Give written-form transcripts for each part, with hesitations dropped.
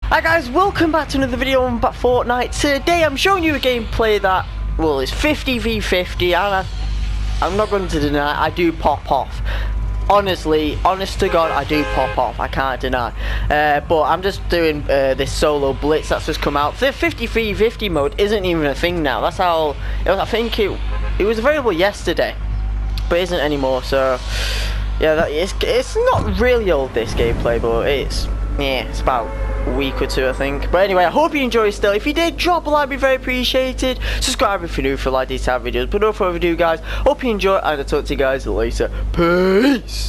Hi guys, welcome back to another video on Fortnite. Today I'm showing you a gameplay that, well, it's 50 v 50 and I'm not going to deny I do pop off. Honestly, honest to God, I do pop off, I can't deny. But I'm just doing this solo blitz that's just come out. The 50 v 50 mode isn't even a thing now. That's how, I think it was available yesterday, but isn't anymore, so yeah, it's not really old, this gameplay, but it's about a week or two, I think. But anyway, I hope you enjoy still. If you did, drop a like, be very appreciated. Subscribe if you're new for like these type of videos. But no further ado, guys, hope you enjoy, and I'll talk to you guys later. Peace.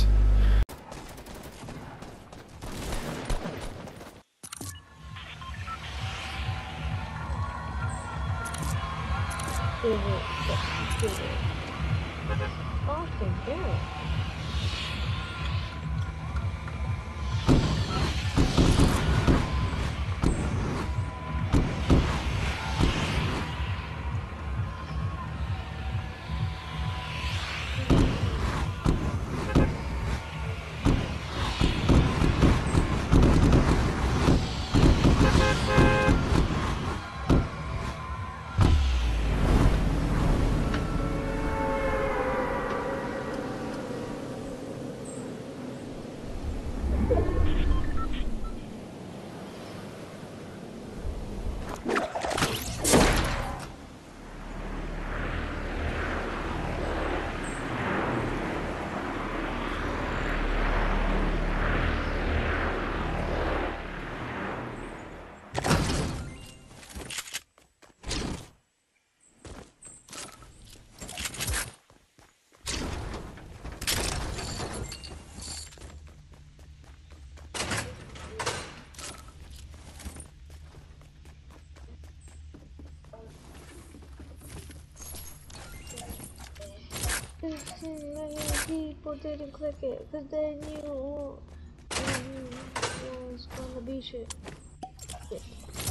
People didn't click it because they knew it was gonna be shit.